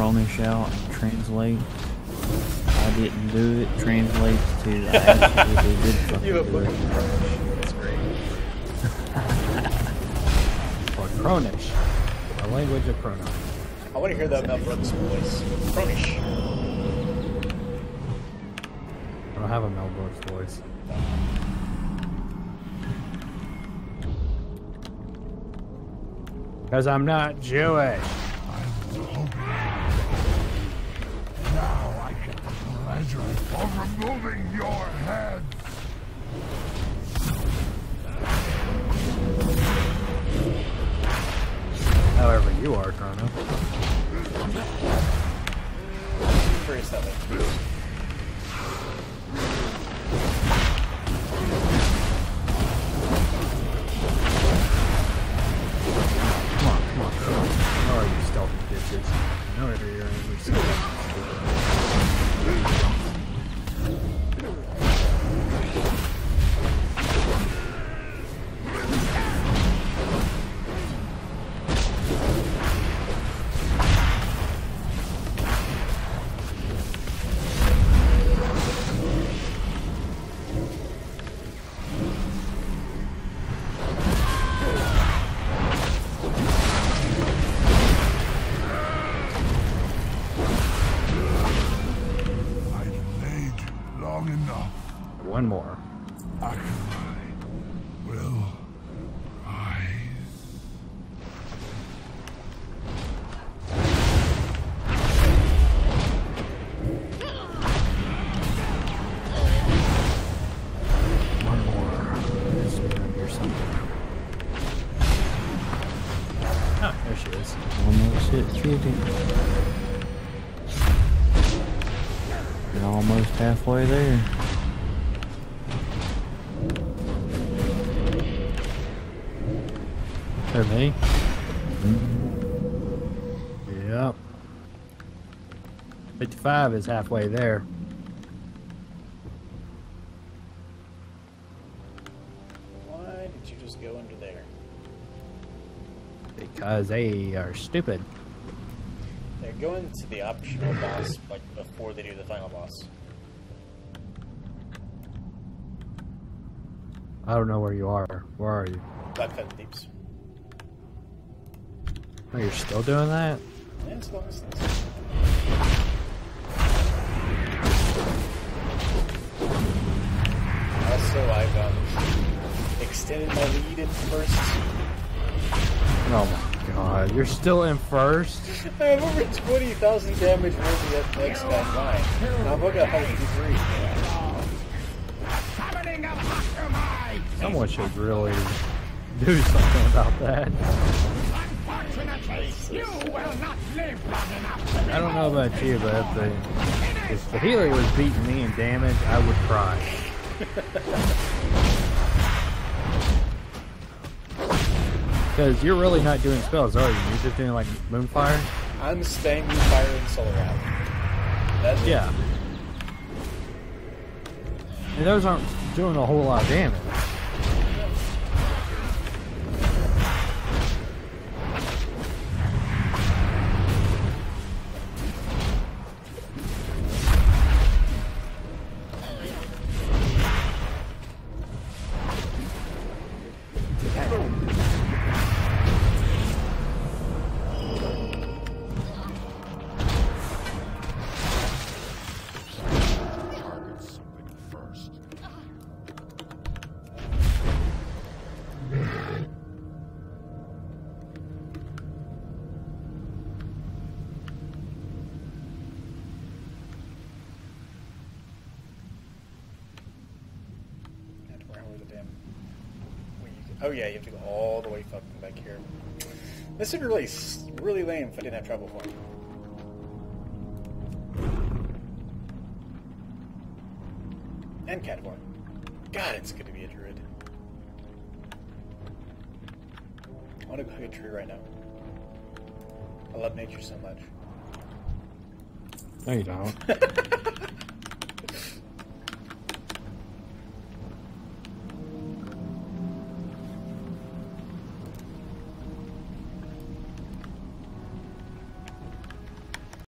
Cronish out, translate. I didn't do it. Translates to I absolutely did fucking You have a do book it. of Cronish. That's great. Or Cronish. A language of Chrono. I want to hear that Mel Brooks voice. Cronish. I don't have a Mel Brooks voice. Because I'm not Jewish. Now I get the pleasure of removing your head. However you are, Chrono. Curious that way. Come on, come on, come on. Where are you stealthy bitches? No, you're Long enough. one more. Akamai will rise. One more. This is gonna hear something. Ah, there she is. Almost hit 50. You're almost halfway there. For me? Yep. 55 is halfway there. Why did you just go under there? Because they are stupid. They're going to the optional boss like before they do the final boss. I don't know where you are. Where are you? Restodeeps. Oh, you're still doing that? Yeah, it's long distance. Also, I've extended my lead in first. Oh my god, you're still in first? I have over 20,000 damage worth of FX that line. Now look at 153. Someone should really do something about that. You will not live long enough. I don't know about you, but if the healer was beating me in damage, I would cry. Because you're really not doing spells, are you? You're just doing like Moonfire? I'm staying fire and solar out. That's Yeah. And those aren't doing a whole lot of damage. Oh yeah, you have to go all the way fucking back here. This would really, really lame if I didn't have trouble for it. And Catborn. God, it's good to be a druid. I want to go hug a tree right now. I love nature so much. No, you don't.